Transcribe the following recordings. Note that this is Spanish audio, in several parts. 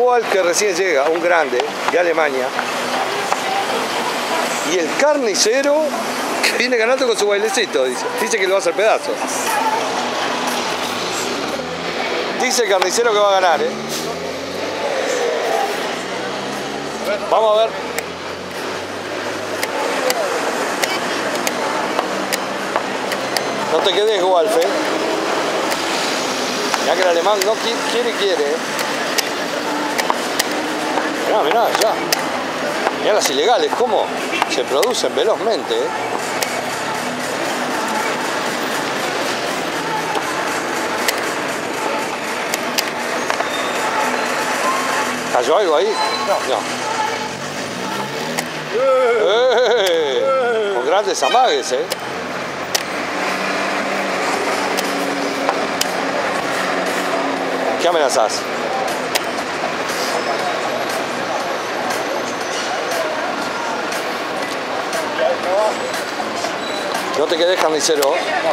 Goal que recién llega, un grande de Alemania. Y el carnicero que viene ganando con su bailecito, dice que lo va a hacer pedazo. Dice el carnicero que va a ganar, ¿eh? Vamos a ver. No te quedes, Wolf, ¿eh? Ya que el alemán no quiere, ¿eh? Mirá, ya. Mirá las ilegales, cómo se producen velozmente, ¿eh? ¿Cayó algo ahí? No. Con grandes amagues, ¿eh? ¿Qué amenazás? No te quedes, carnicero.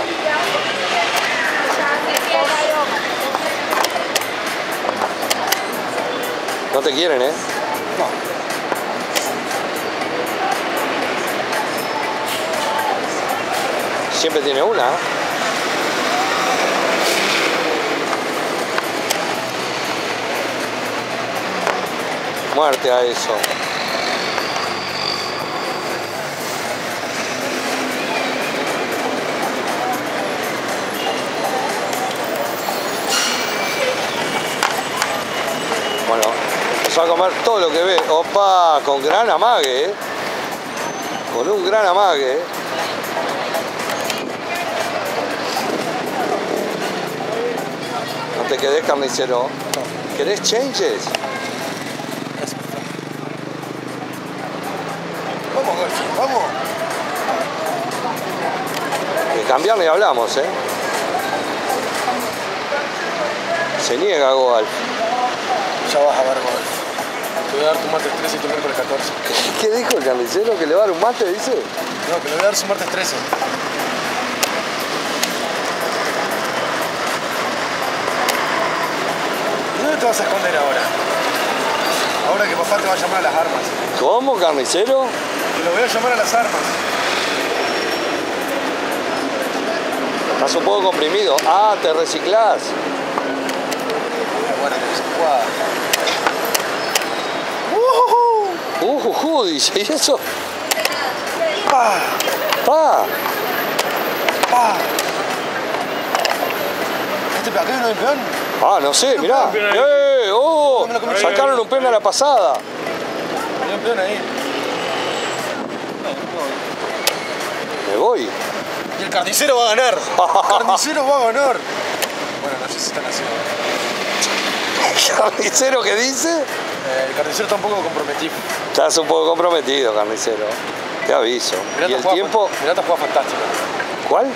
No te quieren, ¿eh? No. Siempre tiene una. Muerte a eso. Bueno, empezó a comer todo lo que ve. Opa, con gran amague, ¿eh? Con un gran amague, ¿eh? No te quedes, carnicero. ¿Querés changes? Vamos, Golf, vamos. De cambiar ni hablamos, ¿eh? Se niega Golf. Ya vas a ver, Golf. Te voy a dar tu martes 13 y tu miércoles 14. ¿Qué dijo el carnicero? ¿Que le va a dar un mate, dice? No, que le voy a dar su martes 13. ¿Y dónde te vas a esconder ahora? Ahora que papá te va a llamar a las armas. ¿Cómo, carnicero? Te lo voy a llamar a las armas. Estás un poco comprimido. Ah, te reciclás. Bueno, que se juega. Dice, ¿y eso? ¡Pah! ¡Pa! ¡Pah! ¿Este acá hay uno de peón? Ah, no sé, mirá. ¡Oh! Sacaron un pene a la pasada. Hay un peón ahí. Me voy. Y el carnicero va a ganar. El carnicero va a ganar. Bueno, no sé si están haciendo. ¿El carnicero qué dice? El carnicero está un poco comprometido. Estás un poco comprometido, carnicero. Te aviso. Mirá, ¿Y el tiempo? Mirá esta jugada fantástica. ¿Cuál?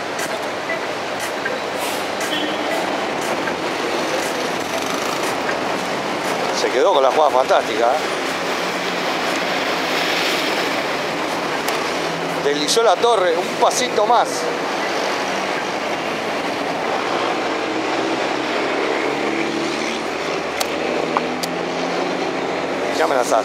Se quedó con la jugada fantástica, ¿eh? Deslizó la torre, un pasito más. ¿Qué amenazás?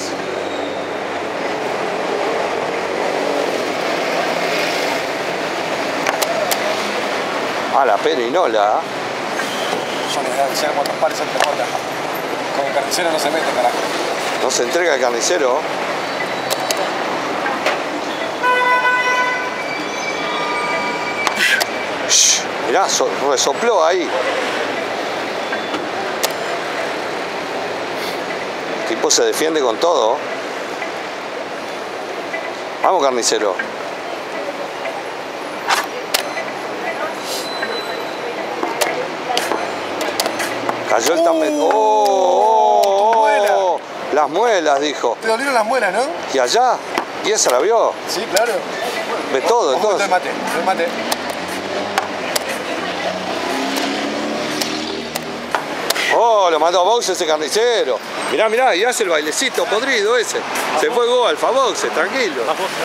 Ah, la perinola. Yo les voy a avisar cuántos pares son mejor. Con el carnicero no se mete, carajo. No se entrega el carnicero. Mirá, resopló ahí. El tipo se defiende con todo. Vamos, carnicero. Cayó el también. ¡Oh! Las muelas, dijo. Te dolieron las muelas, ¿no? ¿Y allá? ¿Y esa la vio? Sí, claro. Ve todo, entonces. Mate. Oh, lo mandó a boxe ese carnicero. Mirá, y hace el bailecito podrido ese. Se fue Golf a boxe, tranquilo.